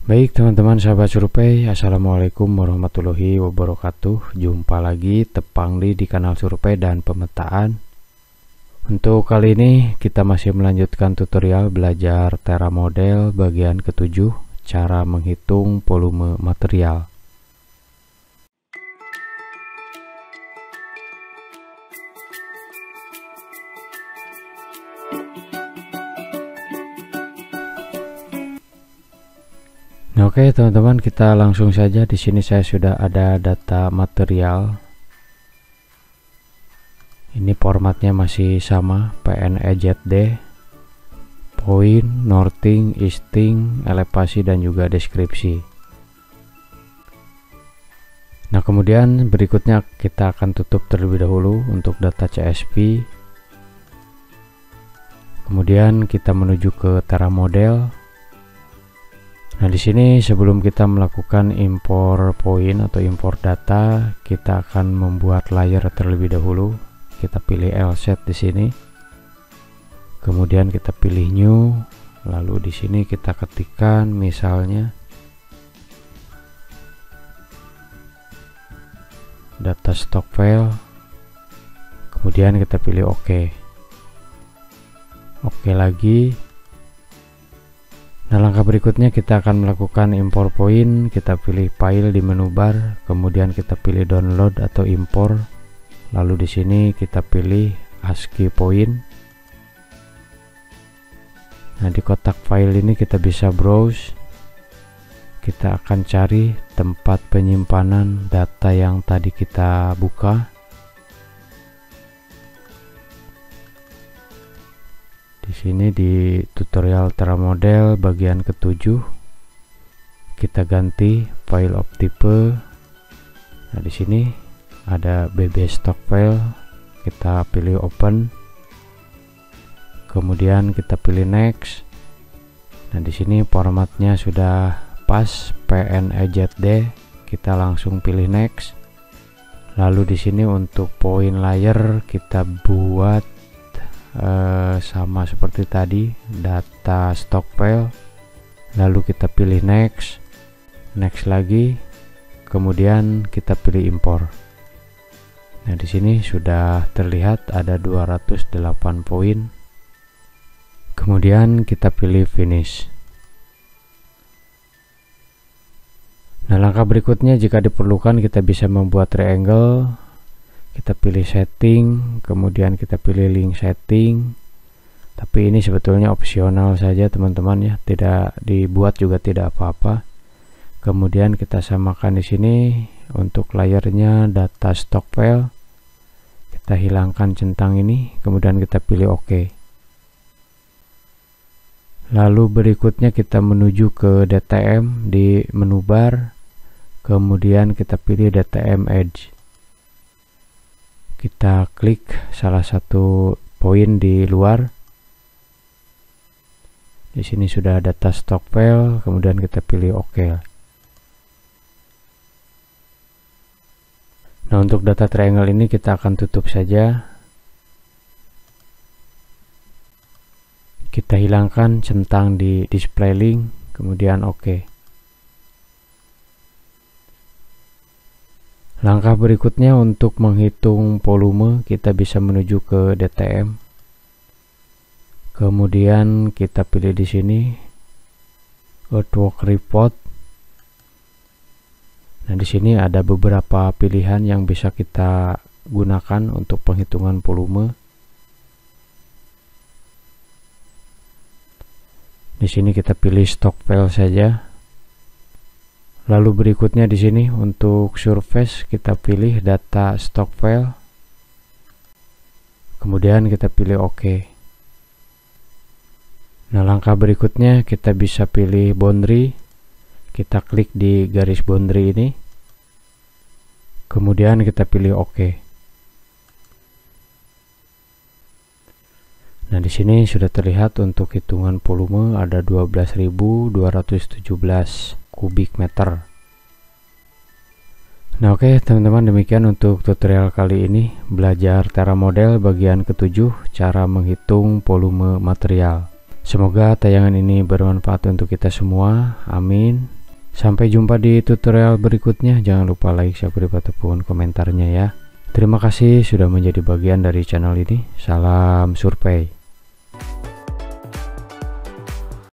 Baik teman-teman sahabat survei, assalamualaikum warahmatullahi wabarakatuh. Jumpa lagi Tepangli di kanal survei dan pemetaan. Untuk kali ini kita masih melanjutkan tutorial belajar Tera Model bagian ke-7, cara menghitung volume material. Oke teman-teman, kita langsung saja. Di sini saya sudah ada data material. Ini formatnya masih sama, PNEZD, point, northing, easting, elevasi dan juga deskripsi. Nah, kemudian berikutnya kita akan tutup terlebih dahulu untuk data CSV. Kemudian kita menuju ke Tera Model. Nah, di sini sebelum kita melakukan impor point atau impor data, kita akan membuat layer terlebih dahulu. Kita pilih L-set di sini. Kemudian kita pilih new, lalu di sini kita ketikkan misalnya data stock file. Kemudian kita pilih OK. Oke lagi. Nah, langkah berikutnya kita akan melakukan impor point. Kita pilih file di menu bar, kemudian kita pilih download atau impor. Lalu di sini kita pilih ASCII point. Nah, di kotak file ini kita bisa browse. Kita akan cari tempat penyimpanan data yang tadi kita buka. Di sini di tutorial Tera Model bagian ke-7 kita ganti file of type. Nah, di sini ada BB stock file, kita pilih open. Kemudian kita pilih next. Nah, di sini formatnya sudah pas PNEZD, kita langsung pilih next. Lalu di sini untuk point layer kita buat sama seperti tadi, data stock file, lalu kita pilih next lagi, kemudian kita pilih impor. Nah, di sini sudah terlihat ada 208 poin. Kemudian kita pilih finish. Nah, langkah berikutnya jika diperlukan kita bisa membuat triangle. Kita pilih setting, kemudian kita pilih link setting. Tapi ini sebetulnya opsional saja teman-teman ya, tidak dibuat juga tidak apa-apa. Kemudian kita samakan di sini untuk layernya data stock file. Kita hilangkan centang ini, kemudian kita pilih OK. Lalu berikutnya kita menuju ke DTM di menu bar. Kemudian kita pilih DTM Edge. Kita klik salah satu poin di luar. Di sini sudah data stock file, kemudian kita pilih OK. Nah, untuk data triangle ini kita akan tutup saja. Kita hilangkan centang di display link, kemudian OK. Langkah berikutnya untuk menghitung volume, kita bisa menuju ke DTM. Kemudian kita pilih di sini Earthwork Report. Nah, di sini ada beberapa pilihan yang bisa kita gunakan untuk penghitungan volume. Di sini kita pilih stock file saja. Lalu berikutnya di sini untuk surface kita pilih data stock file. Kemudian kita pilih OK. Nah, langkah berikutnya kita bisa pilih boundary. Kita klik di garis boundary ini. Kemudian kita pilih OK. Nah, di sini sudah terlihat untuk hitungan volume ada 12.217 kubik meter. Nah, oke teman-teman, demikian untuk tutorial kali ini belajar Tera Model bagian ke-7, cara menghitung volume material. Semoga tayangan ini bermanfaat untuk kita semua. Amin. Sampai jumpa di tutorial berikutnya. Jangan lupa like, subscribe, ataupun komentarnya ya. Terima kasih sudah menjadi bagian dari channel ini. Salam survei.